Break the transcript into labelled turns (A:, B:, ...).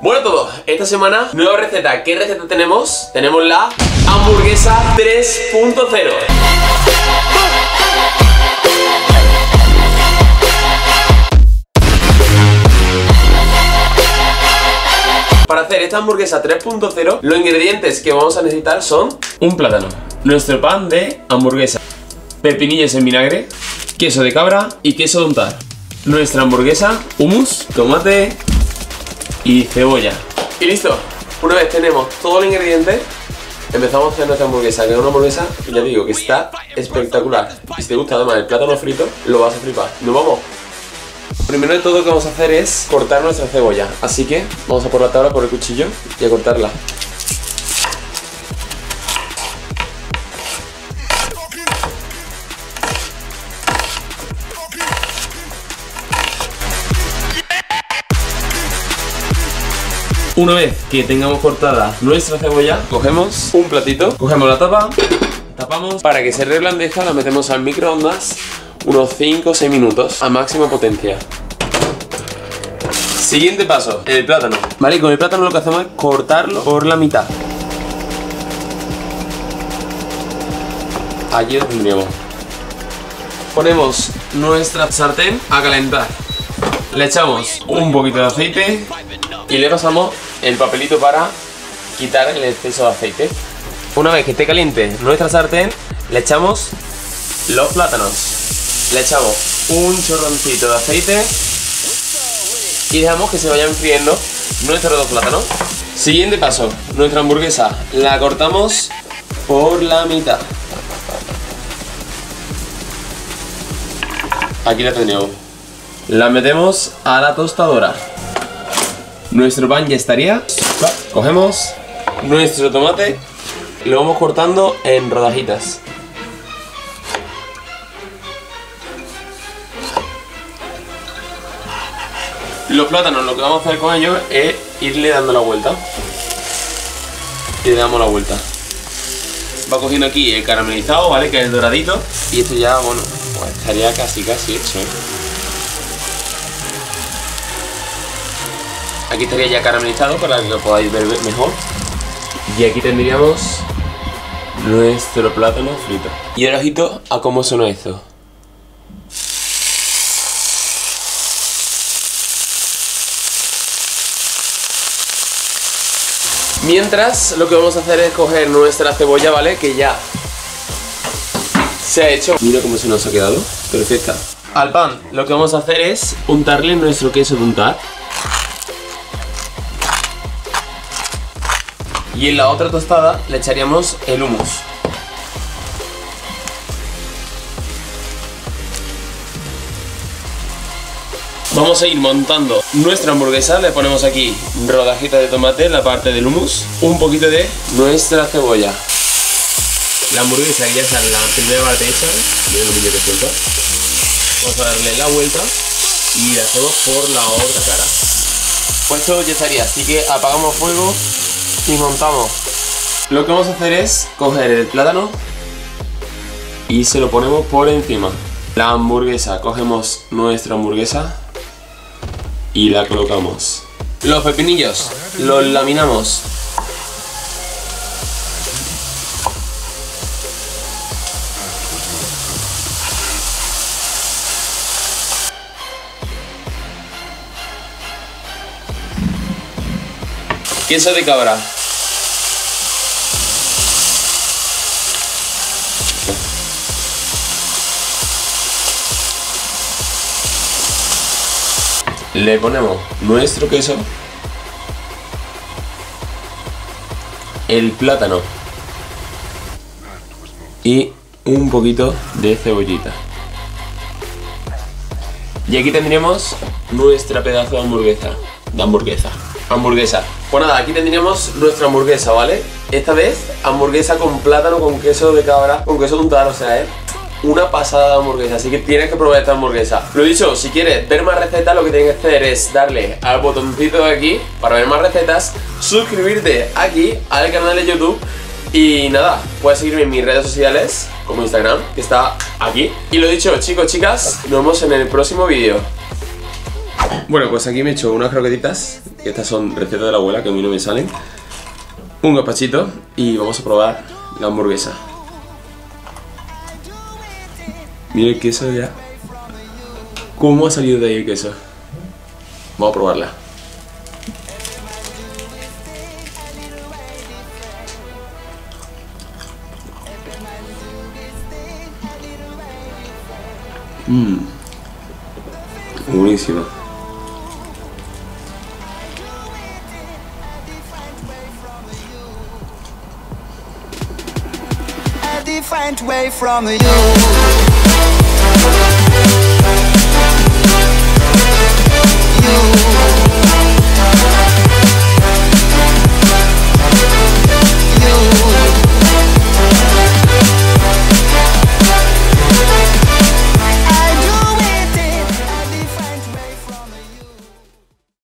A: Bueno a todos, esta semana nueva receta. ¿Qué receta tenemos? Tenemos la hamburguesa 3.0. Para hacer esta hamburguesa 3.0, los ingredientes que vamos a necesitar son un plátano, nuestro pan de hamburguesa, pepinillos en vinagre, queso de cabra y queso de untar, nuestra hamburguesa, hummus, tomate y cebolla. Y listo. Una vez tenemos todos los ingredientes, empezamos a hacer nuestra hamburguesa, que es una hamburguesa, ya te digo, que está espectacular. Y si te gusta además el plátano frito, lo vas a flipar. ¡Nos vamos! Primero de todo lo que vamos a hacer es cortar nuestra cebolla. Así que vamos a por la tabla, por el cuchillo y a cortarla. Una vez que tengamos cortada nuestra cebolla, cogemos un platito, cogemos la tapa, tapamos para que se reblandezca, la metemos al microondas unos 5 o 6 minutos a máxima potencia. Siguiente paso, el plátano. Vale, y con el plátano lo que hacemos es cortarlo por la mitad. Aquí lo tendríamos. Ponemos nuestra sartén a calentar. Le echamos un poquito de aceite y le pasamos el papelito para quitar el exceso de aceite. Una vez que esté caliente nuestra sartén, le echamos los plátanos. Le echamos un chorroncito de aceite y dejamos que se vayan friendo nuestros dos plátanos. Siguiente paso, nuestra hamburguesa la cortamos por la mitad. Aquí la tenemos. La metemos a la tostadora. Nuestro pan ya estaría. Cogemos nuestro tomate y lo vamos cortando en rodajitas. Los plátanos, lo que vamos a hacer con ellos es irle dando la vuelta. Y le damos la vuelta. Va cogiendo aquí el caramelizado, ¿vale? Que es el doradito. Y esto ya, bueno, pues estaría casi hecho, ¿eh? Aquí estaría ya caramelizado para que lo podáis ver mejor. Y aquí tendríamos nuestro plátano frito. Y ahora ojito a cómo suena esto. Mientras, lo que vamos a hacer es coger nuestra cebolla, ¿vale? Que ya se ha hecho. Mira cómo se nos ha quedado. Perfecta. Al pan, lo que vamos a hacer es untarle nuestro queso de untar. Y en la otra tostada le echaríamos el hummus. Vamos a ir montando nuestra hamburguesa. Le ponemos aquí rodajitas de tomate en la parte del hummus, un poquito de nuestra cebolla. La hamburguesa que ya está en la primera parte hecha, miren lo que suelta. Vamos a darle la vuelta y la hacemos por la otra cara. Pues esto ya estaría, así que apagamos fuego y montamos. Lo que vamos a hacer es coger el plátano y se lo ponemos por encima. La hamburguesa, cogemos nuestra hamburguesa y la colocamos. Los pepinillos los laminamos. Queso de cabra. Le ponemos nuestro queso, el plátano y un poquito de cebollita. Y aquí tendríamos nuestra pedazo de hamburguesa. Pues nada, aquí tendríamos nuestra hamburguesa, ¿vale? Esta vez hamburguesa con plátano, con queso de cabra, con queso de untar, o sea, una pasada de hamburguesa, así que tienes que probar esta hamburguesa. Lo dicho, si quieres ver más recetas, lo que tienes que hacer es darle al botoncito de aquí para ver más recetas, suscribirte aquí al canal de YouTube y nada, puedes seguirme en mis redes sociales como Instagram, que está aquí. Y lo dicho, chicos, chicas, nos vemos en el próximo vídeo. Bueno, pues aquí me he hecho unas croquetitas. Estas son recetas de la abuela que a mí no me salen. Un gazpachito y vamos a probar la hamburguesa. Mira el queso ya. ¿Cómo ha salido de ahí el queso? Vamos a probarla. Buenísima.
B: A different way from you. You